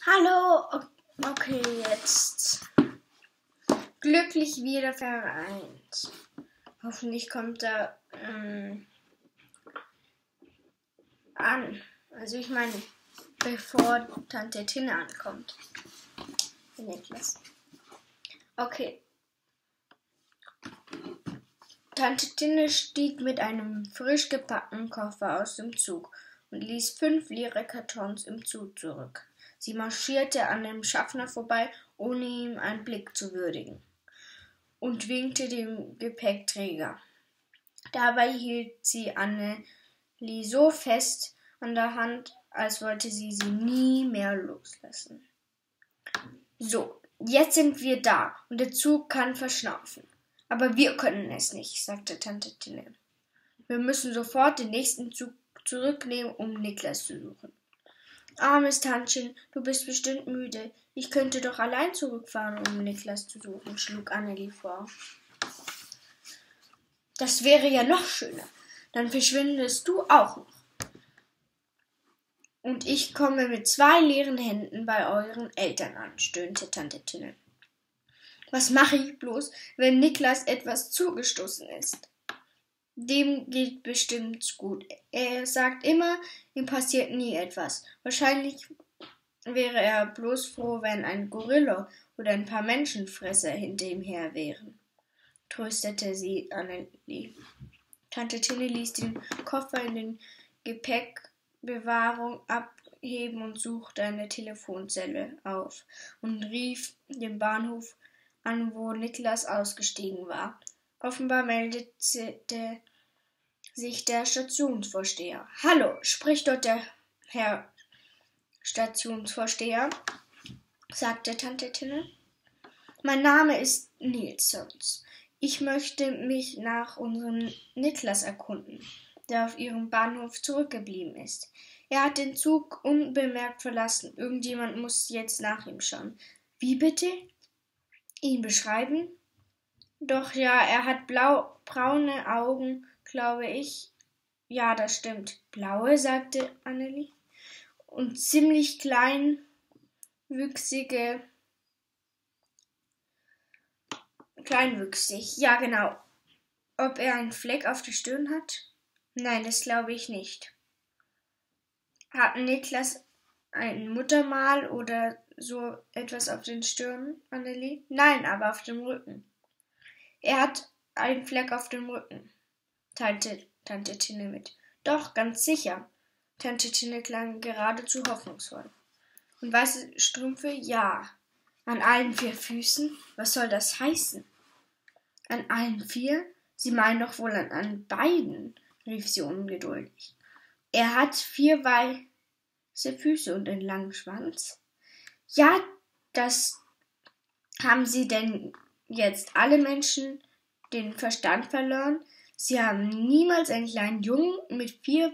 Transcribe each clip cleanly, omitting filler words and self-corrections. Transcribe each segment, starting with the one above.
Hallo, okay, jetzt glücklich wieder vereint. Hoffentlich kommt er an. Also ich meine, bevor Tante Tinne ankommt. Niklas. Okay. Tante Tinne stieg mit einem frisch gepackten Koffer aus dem Zug und ließ 5 leere Kartons im Zug zurück. Sie marschierte an dem Schaffner vorbei, ohne ihm einen Blick zu würdigen, und winkte dem Gepäckträger. Dabei hielt sie Annelie so fest an der Hand, als wollte sie nie mehr loslassen. So, jetzt sind wir da und der Zug kann verschnaufen. Aber wir können es nicht, sagte Tante Tinne. Wir müssen sofort den nächsten Zug zurücknehmen, um Niklas zu suchen. Armes Tantchen, du bist bestimmt müde. Ich könnte doch allein zurückfahren, um Niklas zu suchen, schlug Annelie vor. Das wäre ja noch schöner. Dann verschwindest du auch noch. Und ich komme mit 2 leeren Händen bei euren Eltern an, stöhnte Tante Tinne. Was mache ich bloß, wenn Niklas etwas zugestoßen ist? Dem geht bestimmt gut. Er sagt immer, ihm passiert nie etwas. Wahrscheinlich wäre er bloß froh, wenn ein Gorilla oder ein paar Menschenfresser hinter ihm her wären, tröstete sie Annelie. Tante Tinne ließ den Koffer in den Gepäckbewahrung abheben und suchte eine Telefonzelle auf und rief den Bahnhof an, wo Niklas ausgestiegen war. Offenbar meldete sich der Stationsvorsteher. Hallo, spricht dort der Herr Stationsvorsteher, sagte Tante Tinne. Mein Name ist Nilsons. Ich möchte mich nach unserem Niklas erkunden, der auf ihrem Bahnhof zurückgeblieben ist. Er hat den Zug unbemerkt verlassen. Irgendjemand muss jetzt nach ihm schauen. Wie bitte? Ihn beschreiben? Doch ja, er hat braune Augen, glaube ich. Ja, das stimmt. Blaue, sagte Annelie. Und ziemlich kleinwüchsig. Ja, genau. Ob er einen Fleck auf der Stirn hat? Nein, das glaube ich nicht. Hat Niklas ein Muttermal oder so etwas auf den Stirn, Annelie? Nein, aber auf dem Rücken. Er hat einen Fleck auf dem Rücken, teilte Tante Tinne mit. Doch, ganz sicher. Tante Tinne klang geradezu hoffnungsvoll. Und weiße Strümpfe? Ja. An allen 4 Füßen? Was soll das heißen? An allen 4? Sie meinen doch wohl an beiden, rief sie ungeduldig. Er hat 4 weiße Füße und einen langen Schwanz? Ja, das haben Sie denn jetzt alle Menschen den Verstand verloren? Ich habe niemals einen kleinen Jungen mit 4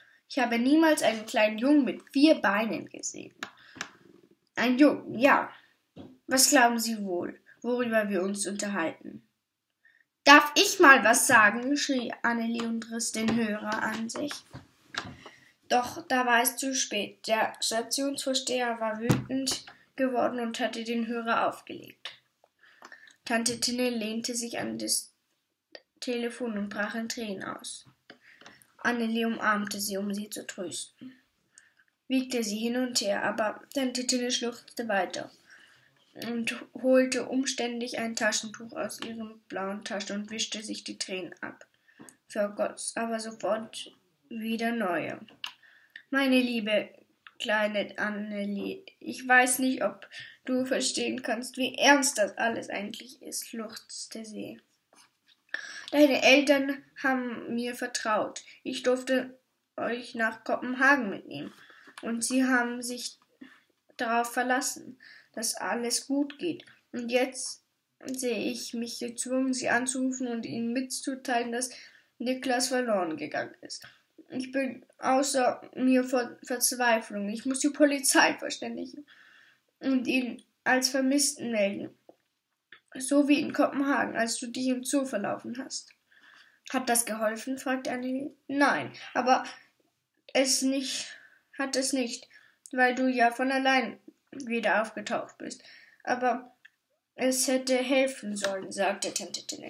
Beinen gesehen. Ein Jungen, ja. Was glauben Sie wohl, worüber wir uns unterhalten? Darf ich mal was sagen? Schrie Annelie und riss den Hörer an sich. Doch da war es zu spät. Der Stationsvorsteher war wütend geworden und hatte den Hörer aufgelegt. Tante Tinne lehnte sich an das Telefon und brach in Tränen aus. Annelie umarmte sie, um sie zu trösten, wiegte sie hin und her, aber Tante Tinne schluchzte weiter und holte umständlich ein Taschentuch aus ihrem blauen Tasche und wischte sich die Tränen ab, vergoss aber sofort wieder neue. Meine liebe kleine Annelie, ich weiß nicht, ob du verstehen kannst, wie ernst das alles eigentlich ist, schluchzte sie. Deine Eltern haben mir vertraut. Ich durfte euch nach Kopenhagen mitnehmen. Und sie haben sich darauf verlassen, dass alles gut geht. Und jetzt sehe ich mich gezwungen, sie anzurufen und ihnen mitzuteilen, dass Niklas verloren gegangen ist. Ich bin außer mir vor Verzweiflung. Ich muss die Polizei verständigen und ihn als Vermissten melden. So wie in Kopenhagen, als du dich im Zoo verlaufen hast. Hat das geholfen? Fragte Annelie. Nein, aber hat es nicht, weil du ja von allein wieder aufgetaucht bist. Aber es hätte helfen sollen, sagte Tante Tinne.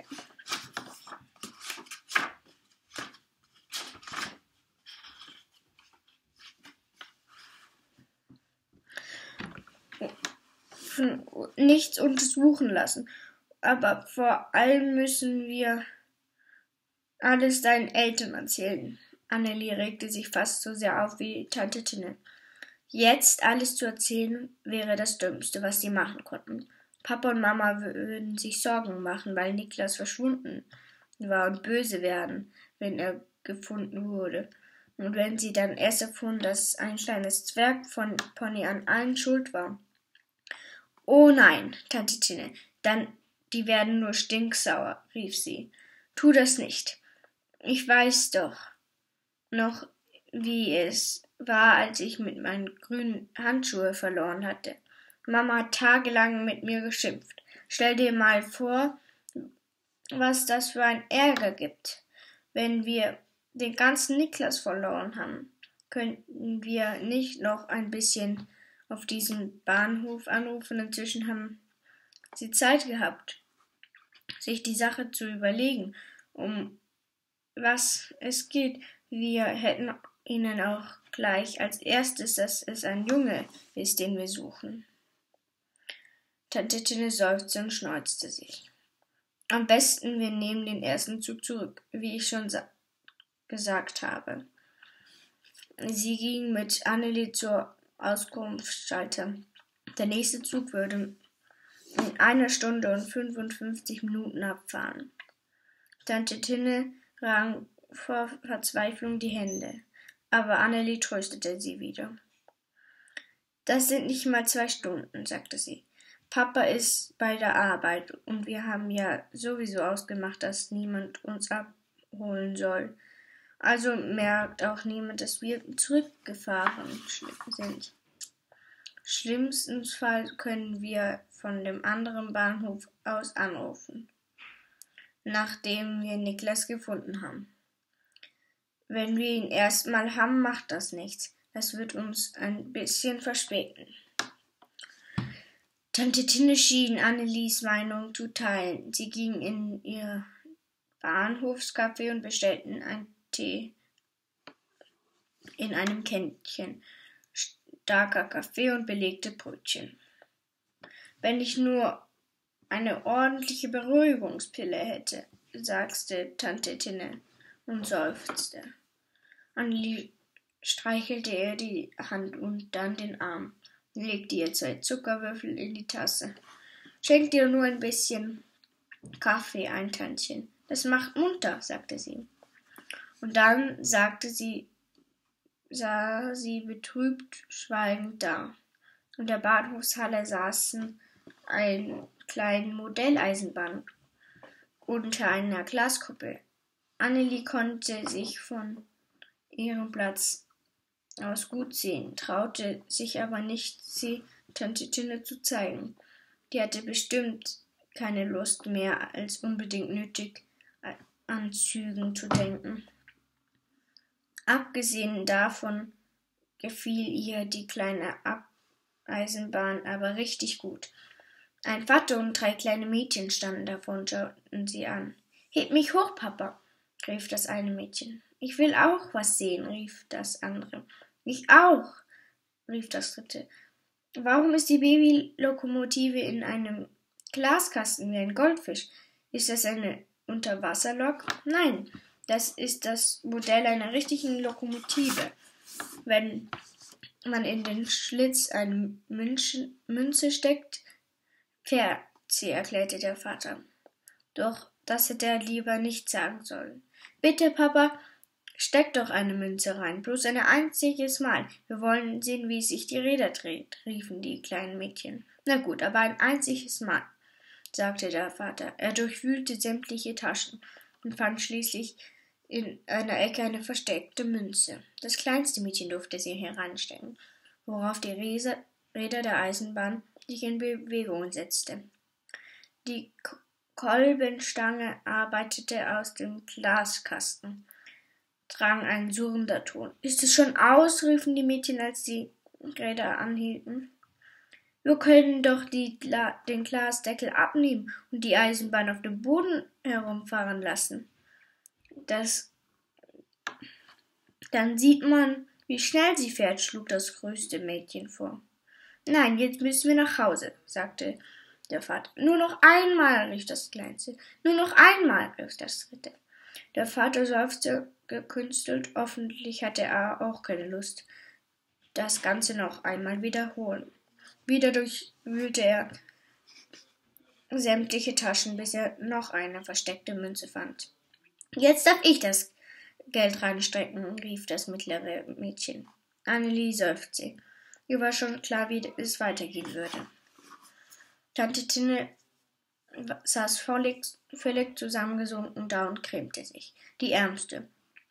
Nichts untersuchen lassen. Aber vor allem müssen wir alles deinen Eltern erzählen. Annelie regte sich fast so sehr auf wie Tante Tinne. Jetzt alles zu erzählen, wäre das Dümmste, was sie machen konnten. Papa und Mama würden sich Sorgen machen, weil Niklas verschwunden war und böse werden, wenn er gefunden wurde. Und wenn sie dann erst erfuhren, dass ein kleines Zwerg von Pony an allen schuld war. Oh nein, Tante Tinne, die werden nur stinksauer, rief sie. Tu das nicht. Ich weiß doch noch, wie es war, als ich mit meinen grünen Handschuhe verloren hatte. Mama hat tagelang mit mir geschimpft. Stell dir mal vor, was das für ein Ärger gibt, wenn wir den ganzen Niklas verloren haben. Könnten wir nicht noch ein bisschen auf diesem Bahnhof anrufen? Inzwischen haben sie Zeit gehabt, sich die Sache zu überlegen, um was es geht. Wir hätten ihnen auch gleich als erstes, dass es ein Junge ist, den wir suchen. Tante Tinne seufzte und schneuzte sich. Am besten, wir nehmen den ersten Zug zurück, wie ich schon gesagt habe. Sie ging mit Annelie zur Auskunftsschalter. Der nächste Zug würde in 1 Stunde und 55 Minuten abfahren. Tante Tinne rang vor Verzweiflung die Hände, aber Annelie tröstete sie wieder. Das sind nicht mal 2 Stunden, sagte sie. Papa ist bei der Arbeit und wir haben ja sowieso ausgemacht, dass niemand uns abholen soll. Also merkt auch niemand, dass wir zurückgefahren sind. Schlimmstenfalls können wir von dem anderen Bahnhof aus anrufen, nachdem wir Niklas gefunden haben. Wenn wir ihn erstmal haben, macht das nichts. Das wird uns ein bisschen verspäten. Tante Tinne schien Annelies Meinung zu teilen. Sie ging in ihr Bahnhofscafé und bestellten einen Tee in einem Kännchen, starker Kaffee und belegte Brötchen. Wenn ich nur eine ordentliche Beruhigungspille hätte, sagte Tante Tinne und seufzte. Annelie streichelte ihr die Hand und dann den Arm, legte ihr 2 Zuckerwürfel in die Tasse. Schenk dir nur ein bisschen Kaffee ein, Tantchen. Das macht munter, sagte sie. Und dann sah sie betrübt schweigend da. In der Bahnhofshalle saßen eine kleine Modelleisenbahn unter einer Glaskuppel. Annelie konnte sich von ihrem Platz aus gut sehen, traute sich aber nicht, sie Tante Tinne zu zeigen. Die hatte bestimmt keine Lust mehr, als unbedingt nötig an Zügen zu denken. Abgesehen davon gefiel ihr die kleine Eisenbahn aber richtig gut. Ein Vater und 3 kleine Mädchen standen davor und schauten sie an. Heb mich hoch, Papa, rief das eine Mädchen. Ich will auch was sehen, rief das andere. Ich auch, rief das dritte. Warum ist die Babylokomotive in einem Glaskasten wie ein Goldfisch? Ist das eine Unterwasserlok? Nein, das ist das Modell einer richtigen Lokomotive. Wenn man in den Schlitz eine Münze steckt, fährt sie, erklärte der Vater. Doch das hätte er lieber nicht sagen sollen. Bitte, Papa, steck doch eine Münze rein, bloß ein einziges Mal. Wir wollen sehen, wie sich die Räder dreht, riefen die kleinen Mädchen. Na gut, aber ein einziges Mal, sagte der Vater. Er durchwühlte sämtliche Taschen und fand schließlich in einer Ecke eine versteckte Münze. Das kleinste Mädchen durfte sie hereinstecken, worauf die Räder der Eisenbahn sich in Bewegung setzte. Die Kolbenstange arbeitete aus dem Glaskasten, drang ein surrender Ton. Ist es schon aus? Riefen die Mädchen, als die Räder anhielten. Wir können doch den Glasdeckel abnehmen und die Eisenbahn auf dem Boden herumfahren lassen. Dann sieht man, wie schnell sie fährt, schlug das größte Mädchen vor. Nein, jetzt müssen wir nach Hause, sagte der Vater. Nur noch einmal, rief das Kleinste. Nur noch einmal, rief das Dritte. Der Vater seufzte gekünstelt. Hoffentlich hatte er auch keine Lust, das Ganze noch einmal wiederholen. Wieder durchwühlte er sämtliche Taschen, bis er noch eine versteckte Münze fand. Jetzt darf ich das Geld reinstecken, rief das mittlere Mädchen. Annelie seufzte. Ihr war schon klar, wie es weitergehen würde. Tante Tinne saß völlig zusammengesunken da und cremte sich. Die Ärmste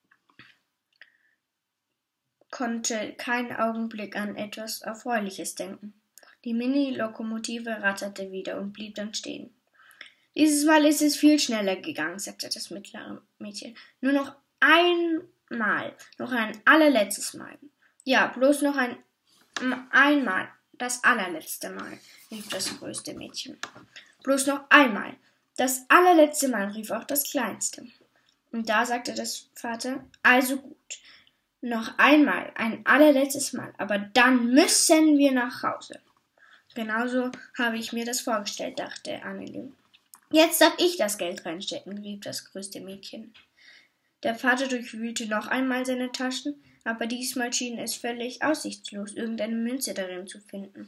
konnte keinen Augenblick an etwas Erfreuliches denken. Die Mini-Lokomotive ratterte wieder und blieb dann stehen. Dieses Mal ist es viel schneller gegangen, sagte das mittlere Mädchen. Nur noch einmal, noch ein allerletztes Mal. Ja, bloß noch einmal, das allerletzte Mal, rief das größte Mädchen. Bloß noch einmal, das allerletzte Mal, rief auch das kleinste. Und da sagte das Vater, also gut, noch einmal, ein allerletztes Mal, aber dann müssen wir nach Hause. Genauso habe ich mir das vorgestellt, dachte Annelie. Jetzt darf ich das Geld reinstecken, rief das größte Mädchen. Der Vater durchwühlte noch einmal seine Taschen, aber diesmal schien es völlig aussichtslos, irgendeine Münze darin zu finden.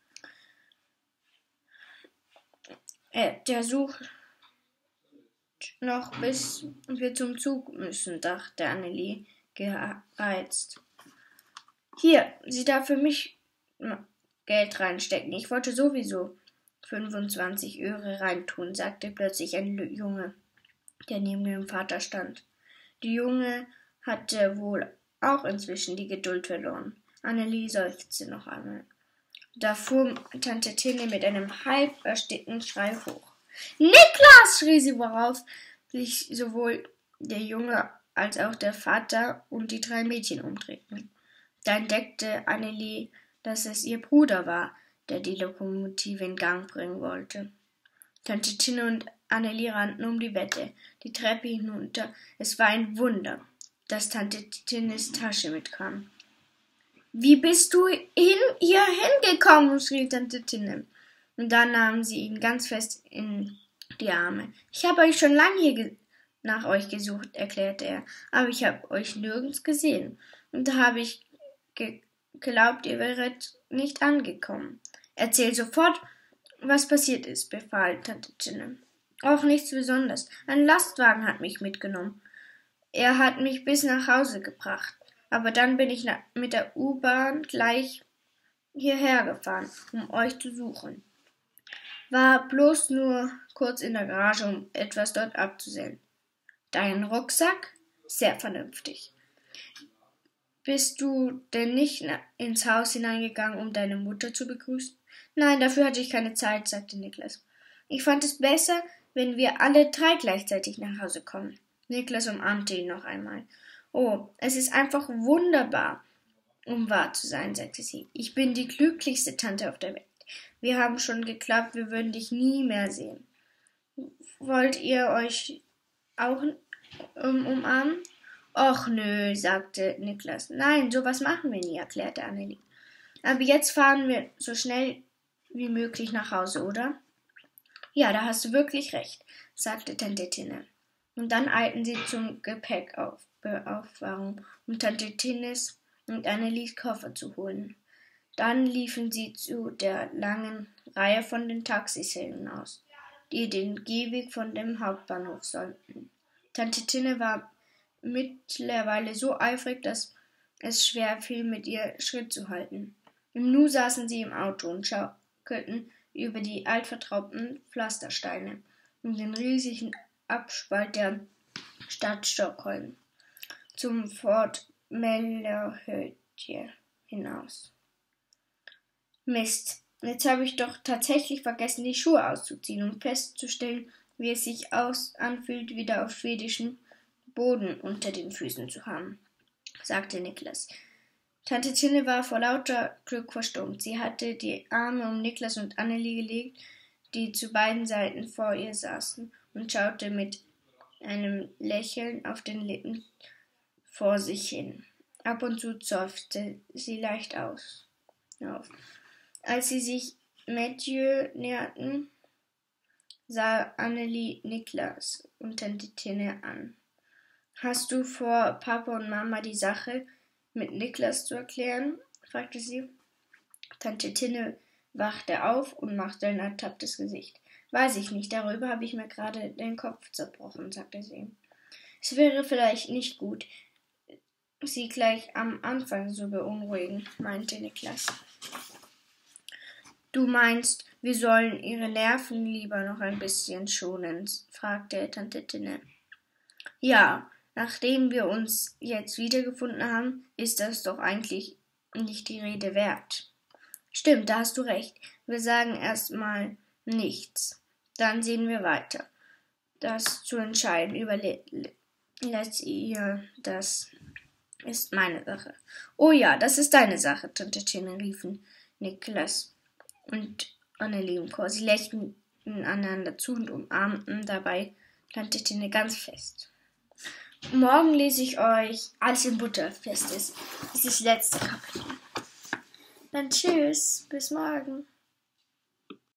Der sucht noch, bis wir zum Zug müssen, dachte Annelie gereizt. Hier, sie darf für mich Geld reinstecken. Ich wollte sowieso 25 Öre reintun, sagte plötzlich ein Junge, der neben dem Vater stand. Die Junge hatte wohl auch inzwischen die Geduld verloren. Annelie seufzte noch einmal. Da fuhr Tante Tinne mit einem halb erstickten Schrei hoch. Niklas! Schrie sie, worauf sich sowohl der Junge als auch der Vater und die 3 Mädchen umdrehten. Da entdeckte Annelie, dass es ihr Bruder war, der die Lokomotive in Gang bringen wollte. Tante Tinne und Annelie rannten um die Wette, die Treppe hinunter. Es war ein Wunder, dass Tante Tinnes Tasche mitkam. »Wie bist du hier hingekommen?« schrie Tante Tinne. Und dann nahm sie ihn ganz fest in die Arme. »Ich habe euch schon lange hier nach euch gesucht«, erklärte er, »aber ich habe euch nirgends gesehen. Und da habe ich geglaubt, ihr wäret nicht angekommen.« »Erzähl sofort, was passiert ist«, befahl Tante Tinne. »Auch nichts Besonderes. Ein Lastwagen hat mich mitgenommen. Er hat mich bis nach Hause gebracht. Aber dann bin ich mit der U-Bahn gleich hierher gefahren, um euch zu suchen. War bloß nur kurz in der Garage, um etwas dort abzusellen. Dein Rucksack? Sehr vernünftig. Bist du denn nicht ins Haus hineingegangen, um deine Mutter zu begrüßen? Nein, dafür hatte ich keine Zeit, sagte Niklas. Ich fand es besser, wenn wir alle 3 gleichzeitig nach Hause kommen. Niklas umarmte ihn noch einmal. Oh, es ist einfach wunderbar, um wahr zu sein, sagte sie. Ich bin die glücklichste Tante auf der Welt. Wir haben schon geglaubt, wir würden dich nie mehr sehen. Wollt ihr euch auch umarmen? Och nö, sagte Niklas. Nein, sowas machen wir nie, erklärte Annelie. Aber jetzt fahren wir so schnell wie möglich nach Hause, oder? Ja, da hast du wirklich recht, sagte Tante Tinne. Und dann eilten sie zum Gepäckaufbewahrung, um Tante Tinnes und Annelies Koffer zu holen. Dann liefen sie zu der langen Reihe von den Taxis hinaus, die den Gehweg von dem Hauptbahnhof sollten. Tante Tinne war mittlerweile so eifrig, dass es schwer fiel, mit ihr Schritt zu halten. Im Nu saßen sie im Auto und schaukelten über die altvertrauten Pflastersteine und den riesigen Abspalt der Stadt Stockholm zum Fort Mellerhöje hinaus. Mist, jetzt habe ich doch tatsächlich vergessen, die Schuhe auszuziehen, um festzustellen, wie es sich anfühlt, wieder auf schwedischem Boden unter den Füßen zu haben, sagte Niklas. Tante Tinne war vor lauter Glück verstummt. Sie hatte die Arme um Niklas und Annelie gelegt, die zu beiden Seiten vor ihr saßen, und schaute mit einem Lächeln auf den Lippen vor sich hin. Ab und zu seufzte sie leicht auf. Als sie sich Mathieu näherten, sah Annelie Niklas und Tante Tinne an. »Hast du vor, Papa und Mama die Sache mit Niklas zu erklären?« fragte sie. Tante Tinne wachte auf und machte ein ertapptes Gesicht. »Weiß ich nicht, darüber habe ich mir gerade den Kopf zerbrochen«, sagte sie. »Es wäre vielleicht nicht gut, sie gleich am Anfang zu beunruhigen«, meinte Niklas. »Du meinst, wir sollen ihre Nerven lieber noch ein bisschen schonen?« fragte Tante Tinne. »Ja, nachdem wir uns jetzt wiedergefunden haben, ist das doch eigentlich nicht die Rede wert.« »Stimmt, da hast du recht. Wir sagen erst mal nichts. Dann sehen wir weiter. Das zu entscheiden überlässt ihr, das ist meine Sache.« »Oh ja, das ist deine Sache«, Tante Tinne, riefen Niklas und Annelie im Chor. Sie lächelten einander zu und umarmten dabei Tante Tinne ganz fest. Morgen lese ich euch Alles in Butter fest ist. Das ist das letzte Kapitel. Dann tschüss, bis morgen.